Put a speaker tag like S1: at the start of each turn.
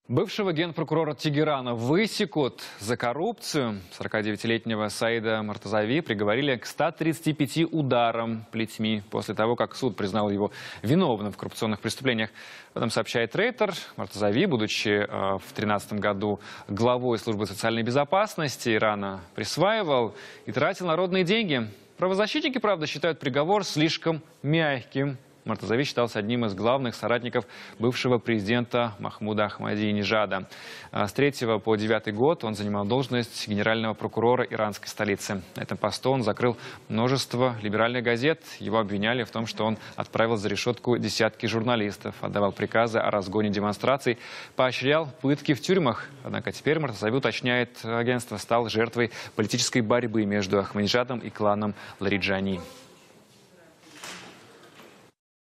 S1: Бывшего генпрокурора Тегерана высекут за коррупцию. 49-летнего Саида Мортазави приговорили к 135 ударам плетьми после того, как суд признал его виновным в коррупционных преступлениях. Об этом сообщает Рейтер. Мортазави, будучи в 2013 году главой службы социальной безопасности Ирана, присваивал и тратил народные деньги. Правозащитники, правда, считают приговор слишком мягким. Мортазави считался одним из главных соратников бывшего президента Махмуда Ахмадинежада. С 3 по 9 год он занимал должность генерального прокурора иранской столицы. На этом посту он закрыл множество либеральных газет. Его обвиняли в том, что он отправил за решетку десятки журналистов, отдавал приказы о разгоне демонстраций, поощрял пытки в тюрьмах. Однако теперь Мортазави, уточняет агентство, стал жертвой политической борьбы между Ахмадинежадом и кланом Лариджани.